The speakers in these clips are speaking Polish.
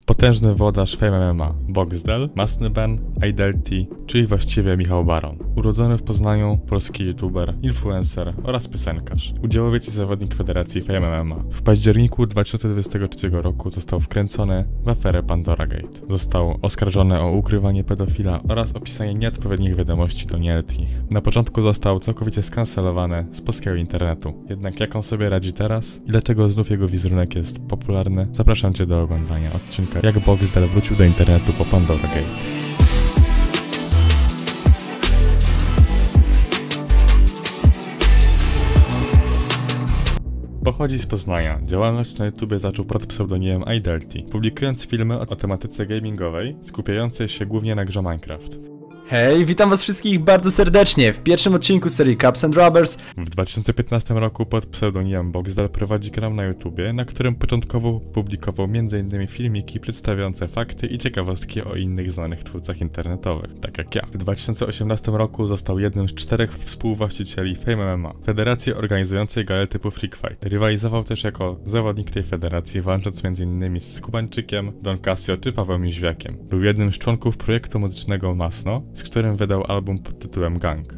Potężny włodarz Fame MMA, Boxdel, Masny Ben, Idelty, czyli właściwie Michał Baron. Urodzony w Poznaniu, polski youtuber, influencer oraz piosenkarz. Udziałowiec i zawodnik Federacji Fame MMA. W październiku 2023 roku został wkręcony w aferę Pandora Gate. Został oskarżony o ukrywanie pedofila oraz opisanie nieodpowiednich wiadomości do nieletnich. Na początku został całkowicie skancelowany z polskiego internetu. Jednak jak on sobie radzi teraz i dlaczego znów jego wizerunek jest popularny, zapraszam Cię do oglądania odcinka Jak Boxdel wrócił do internetu po Pandora Gate. Pochodzi z Poznania. Działalność na YouTubie zaczął pod pseudonimem Idelty, publikując filmy o tematyce gamingowej, skupiającej się głównie na grze Minecraft. Hej, witam was wszystkich bardzo serdecznie w pierwszym odcinku serii Cups and Rubbers. W 2015 roku pod pseudonimem Boxdel prowadzi kanał na YouTubie, na którym początkowo publikował m.in. filmiki przedstawiające fakty i ciekawostki o innych znanych twórcach internetowych, tak jak ja. W 2018 roku został jednym z 4 współwłaścicieli Fame MMA, federacji organizującej gale typu Freak Fight. Rywalizował też jako zawodnik tej federacji, walcząc m.in. z Kubańczykiem, Don Casio czy Pawłem Jóźwiakiem. Był jednym z członków projektu muzycznego Masno, z którym wydał album pod tytułem Gang.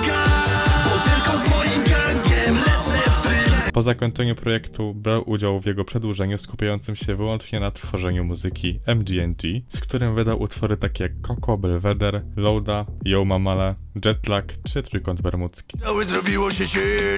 Po zakończeniu projektu brał udział w jego przedłużeniu skupiającym się wyłącznie na tworzeniu muzyki MGNG, z którym wydał utwory takie jak Coco, Belvedere, Loada, Yo Mamale, Jetlag czy Trójkąt Bermudzki. Zrobiło się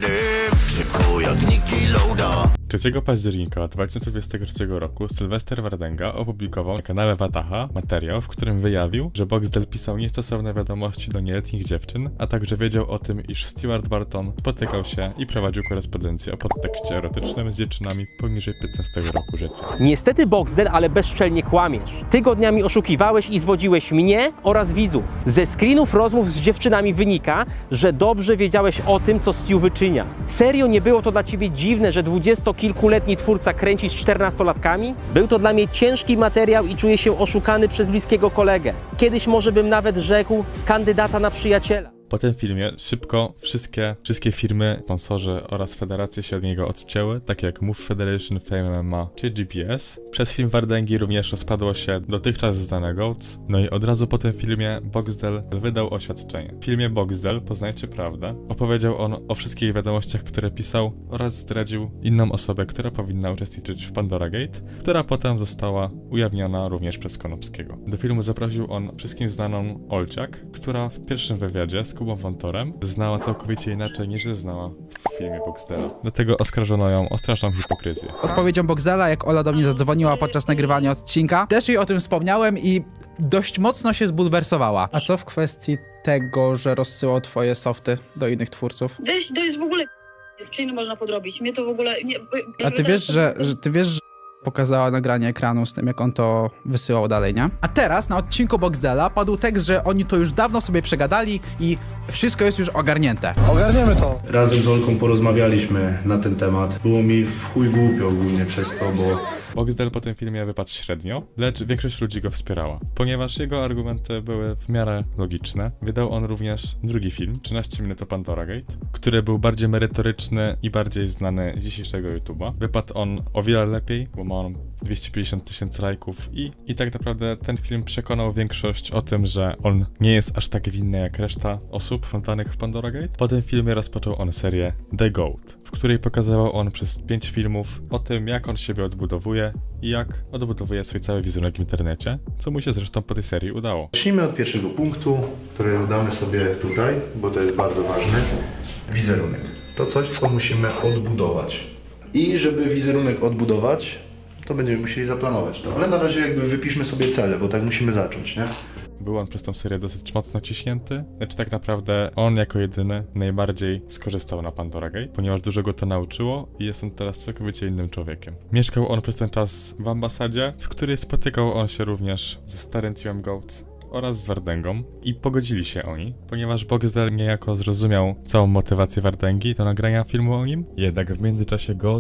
szybko jak Niki Loada. 3 października 2023 roku Sylwester Wardęga opublikował na kanale Wataha materiał, w którym wyjawił, że Boxdel pisał niestosowne wiadomości do nieletnich dziewczyn, a także wiedział o tym, iż Stuart Barton spotykał się i prowadził korespondencję o podtekście erotycznym z dziewczynami poniżej 15 roku życia. Niestety Boxdel, ale bezczelnie kłamiesz. Tygodniami oszukiwałeś i zwodziłeś mnie oraz widzów. Ze screenów rozmów z dziewczynami wynika, że dobrze wiedziałeś o tym, co Stu wyczynia. Serio nie było to dla ciebie dziwne, że 20-kilkuletni twórca kręci z 14-latkami? Był to dla mnie ciężki materiał i czuję się oszukany przez bliskiego kolegę. Kiedyś może bym nawet rzekł kandydata na przyjaciela. Po tym filmie szybko wszystkie firmy, sponsorzy oraz federacje się od niego odcięły, takie jak Move Federation, Fame MMA czy GPS. Przez film Wardęgi również rozpadło się dotychczas znane GOATS. No i od razu po tym filmie Boxdel wydał oświadczenie. W filmie Boxdel, poznajcie prawdę, opowiedział on o wszystkich wiadomościach, które pisał oraz zdradził inną osobę, która powinna uczestniczyć w Pandora Gate, która potem została ujawniona również przez Konopskiego. Do filmu zaprosił on wszystkim znaną Olciak, która w pierwszym wywiadzie z Kubą Wątorem znała całkowicie inaczej niż znała w filmie Boxdela. Dlatego oskarżono ją o straszną hipokryzję. Odpowiedzią Boxdela, jak Ola do mnie zadzwoniła podczas nagrywania odcinka, też jej o tym wspomniałem i dość mocno się zbulwersowała. A co w kwestii tego, że rozsyłał twoje softy do innych twórców? Weź, to jest w ogóle screeny można podrobić. Mnie to w ogóle nie... A ty wiesz, że pokazała nagranie ekranu z tym, jak on to wysyłał dalej, nie? A teraz na odcinku Boxdela padł tekst, że oni to już dawno sobie przegadali i wszystko jest już ogarnięte. Ogarniemy to. Razem z Olką porozmawialiśmy na ten temat. Było mi w chuj głupio ogólnie przez to, bo... Boxdel po tym filmie wypadł średnio, lecz większość ludzi go wspierała. Ponieważ jego argumenty były w miarę logiczne, wydał on również drugi film, 13 minut o Pandora Gate, który był bardziej merytoryczny i bardziej znany z dzisiejszego YouTube'a. Wypadł on o wiele lepiej, bo ma on 250 000 lajków i tak naprawdę ten film przekonał większość o tym, że on nie jest aż tak winny jak reszta osób wplątanych w Pandora Gate. Po tym filmie rozpoczął on serię The GOAT, w której pokazywał on przez 5 filmów o tym, jak on siebie odbudowuje i jak odbudowuje swój cały wizerunek w internecie, co mu się zresztą po tej serii udało. Zacznijmy od pierwszego punktu, który damy sobie tutaj, bo to jest bardzo ważne. Wizerunek. To coś, co musimy odbudować. I żeby wizerunek odbudować, to będziemy musieli zaplanować to. Ale na razie jakby wypiszmy sobie cele, bo tak musimy zacząć, nie? Był on przez tą serię dosyć mocno ciśnięty, lecz tak naprawdę on jako jedyny najbardziej skorzystał na Pandora Gate, ponieważ dużo go to nauczyło i jest on teraz całkowicie innym człowiekiem. Mieszkał on przez ten czas w ambasadzie, w której spotykał on się również ze starym teamem GOATS oraz z Wardęgą i pogodzili się oni, ponieważ Boxdel niejako zrozumiał całą motywację Wardęgi do nagrania filmu o nim, jednak w międzyczasie GOATS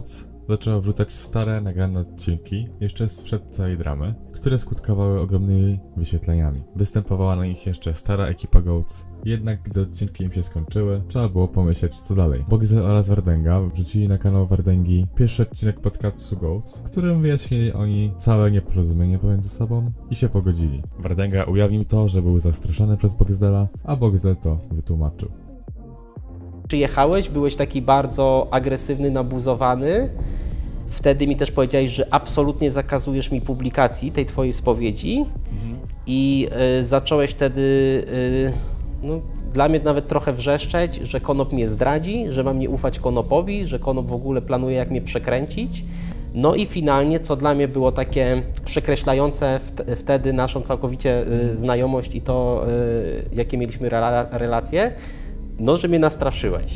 zaczęła wrzucać stare, nagrane odcinki, jeszcze sprzed całej dramy, które skutkowały ogromnymi wyświetleniami. Występowała na nich jeszcze stara ekipa Goats, jednak gdy odcinki im się skończyły, trzeba było pomyśleć co dalej. Boxdel oraz Wardenga wrzucili na kanał Wardęgi pierwszy odcinek podcastu Goats, w którym wyjaśnili oni całe nieporozumienie pomiędzy sobą i się pogodzili. Wardenga ujawnił to, że był zastraszony przez Boxdela, a Boxdel to wytłumaczył. Przyjechałeś, byłeś taki bardzo agresywny, nabuzowany. Wtedy mi też powiedziałeś, że absolutnie zakazujesz mi publikacji tej twojej spowiedzi i zacząłeś wtedy, no, dla mnie nawet trochę wrzeszczeć, że Konop mnie zdradzi, że mam nie ufać Konopowi, że Konop w ogóle planuje jak mnie przekręcić. No i finalnie, co dla mnie było takie przekreślające wtedy naszą całkowicie znajomość i to, jakie mieliśmy relacje, no, że mnie nastraszyłeś.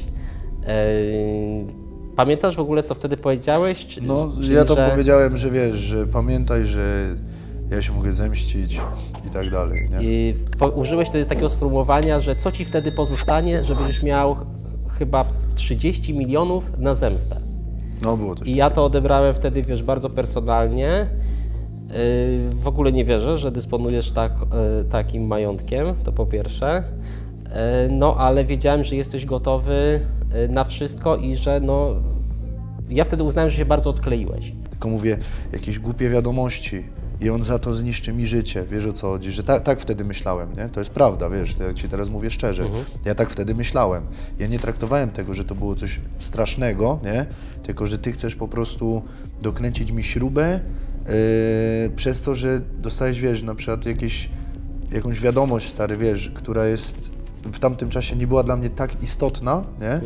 Pamiętasz w ogóle, co wtedy powiedziałeś? No, ja to powiedziałem, że wiesz, że pamiętaj, że ja się mogę zemścić i tak dalej, nie? Użyłeś wtedy takiego sformułowania, że co ci wtedy pozostanie, że będziesz miał chyba 30 milionów na zemstę. No, było coś. I ja to odebrałem wtedy, wiesz, bardzo personalnie. W ogóle nie wierzę, że dysponujesz takim majątkiem, to po pierwsze. No, ale wiedziałem, że jesteś gotowy na wszystko i że no... Ja wtedy uznałem, że się bardzo odkleiłeś. Tylko mówię, jakieś głupie wiadomości i on za to zniszczy mi życie, wiesz o co chodzi, że tak wtedy myślałem, nie? To jest prawda, wiesz, ja ci teraz mówię szczerze, ja tak wtedy myślałem. Ja nie traktowałem tego, że to było coś strasznego, nie? Tylko, że ty chcesz po prostu dokręcić mi śrubę przez to, że dostałeś, wiesz, na przykład jakąś wiadomość, stary, wiesz, która jest w tamtym czasie nie była dla mnie tak istotna, nie?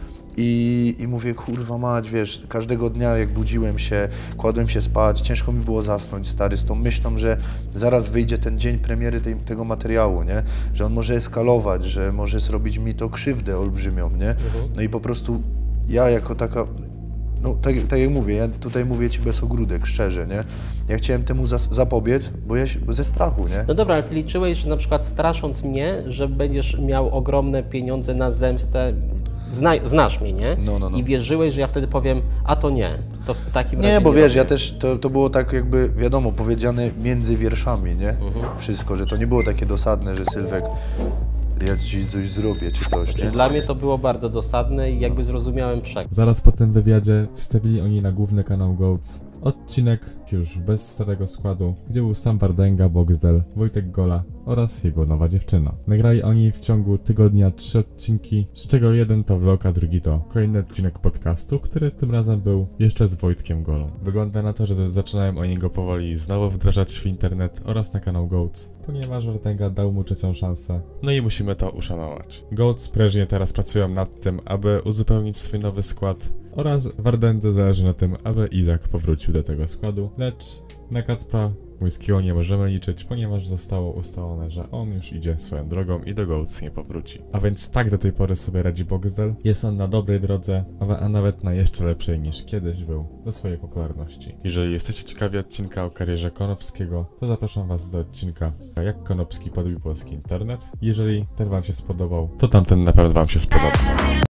I mówię, kurwa mać, wiesz, każdego dnia jak budziłem się, kładłem się spać, ciężko mi było zasnąć, stary, z tą myślą, że zaraz wyjdzie ten dzień premiery tego materiału, nie? Że on może eskalować, że może zrobić mi to krzywdę olbrzymią, nie? No i po prostu ja jako taka, no tak jak mówię, ja tutaj mówię ci bez ogródek, szczerze, nie? Ja chciałem temu zapobiec, bo ze strachu, nie? No dobra, ale ty liczyłeś, że na przykład strasząc mnie, że będziesz miał ogromne pieniądze na zemstę, znasz mnie, nie? No. I wierzyłeś, że ja wtedy powiem, a to nie. To w takim razie nie, bo wiesz, robię. ja też, to było tak jakby, wiadomo, powiedziane między wierszami, nie? Wszystko, że to nie było takie dosadne, że Sylwek, ja ci coś zrobię, czy coś, nie? Dla mnie to było bardzo dosadne i jakby zrozumiałem przekaz. Zaraz po tym wywiadzie wstawili oni na główny kanał Goats odcinek już bez starego składu, gdzie był sam Wardenga, Boxdel, Wojtek Gola oraz jego nowa dziewczyna. Nagrali oni w ciągu tygodnia 3 odcinki, z czego jeden to vlog, a drugi to kolejny odcinek podcastu, który tym razem był jeszcze z Wojtkiem Golą. Wygląda na to, że zaczynają oni go powoli znowu wdrażać w internet oraz na kanał Goats, ponieważ Wardenga dał mu trzecią szansę, no i musimy to uszanować. Goats prężnie teraz pracują nad tym, aby uzupełnić swój nowy skład oraz Wardędze zależy na tym, aby Izak powrócił do tego składu, lecz na Kacpra Młyńskiego nie możemy liczyć, ponieważ zostało ustalone, że on już idzie swoją drogą i do Goats nie powróci. A więc tak do tej pory sobie radzi Boxdel, jest on na dobrej drodze, a nawet na jeszcze lepszej niż kiedyś był do swojej popularności. Jeżeli jesteście ciekawi odcinka o karierze Konopskiego, to zapraszam was do odcinka Jak Konopski podbił polski internet. Jeżeli ten wam się spodobał, to tamten na pewno wam się spodoba.